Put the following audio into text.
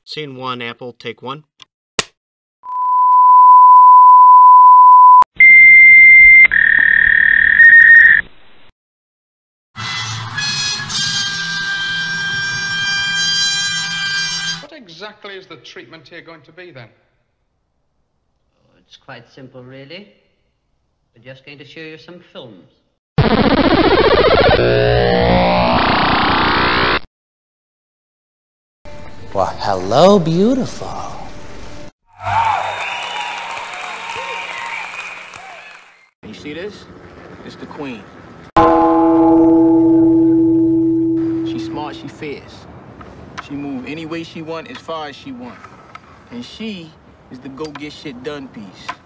Scene 1, Apple, take 1. What exactly is the treatment here going to be, then? Oh, it's quite simple, really. We're just going to show you some films. Well, hello, beautiful. You see this? It's the queen. She smart, she fierce. She move any way she want, as far as she want. And she is the go-get-shit-done piece.